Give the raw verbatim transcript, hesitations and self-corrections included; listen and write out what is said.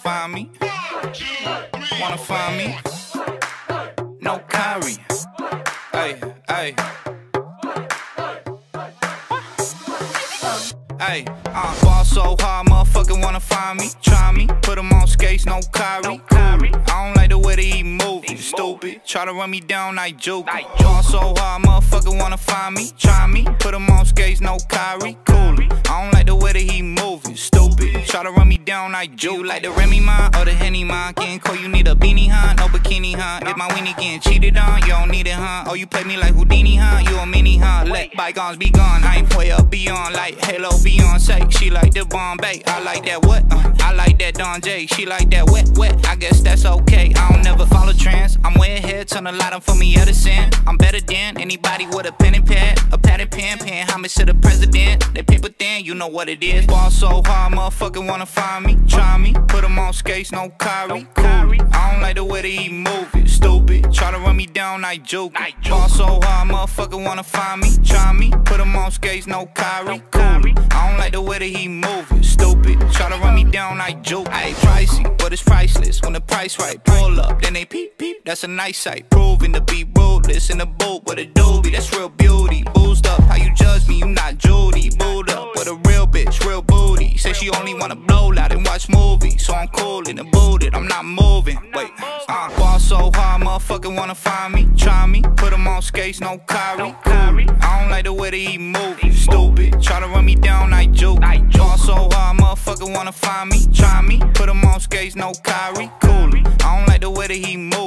find me? Wanna find me? No Kyrie. Ay, ay. Ay, uh, ball so hard, motherfucker wanna find me. Try me, put him on skates, no Kyrie. I don't like the way that he move, stupid. Try to run me down like Joke. Ball so hard, motherfucker wanna find me. Try me, put him on skates, no Kyrie. Cool. I don't like the way that he moving, stupid. Try to run me down like Joe. You like the Remy mine or the Henny mine? Getting cold, you need a beanie, huh? No bikini, huh? If my weenie getting cheated on, you don't need it, huh? Oh, you play me like Houdini, huh? You a mini, huh? Let bygones be gone. I ain't way up beyond like Halo Beyonce. She like the Bombay, I like that what? Uh, I like that Don J. She like that wet, wet. I guess that's okay. I don't never follow trends. I'm way ahead, turn a lot of for me Edison. I'm better than anybody with a pen and pad, a pad and pen, paying homage to the president. They paper thin, you know what it is. Ball so hard, motherfucker wanna find me. Try me, put him on skates, no Kyrie. Cool. I don't like the way that he moving, stupid. Try to run me down like Joke. Ball so hard, motherfucker wanna find me. Try me, put him on skates, no Kyrie. Cool. I don't like the way that he moving, stupid. Try to run me down like Joke. I ain't pricey, but it's priceless. When the price right, pull up, then they peep peep. That's a nice sight, proving to be ruthless in the boat with a doobie. That's real beauty. Boozed up, how you judge me? You not Judy. Booed up with a real bitch, real booty. Say she only wanna blow loud and watch movies, so I'm cool in the booted. I'm not moving. Wait, uh, ball so hard, motherfucker wanna find me. Try me, put him on skates, no Kyrie. Cool. I don't like the way that he moving, stupid. Try to run me down like Joke. Ball so hard, motherfucker wanna find me. Try me, put him on skates, no Kyrie. Cool. I don't like the way that he move.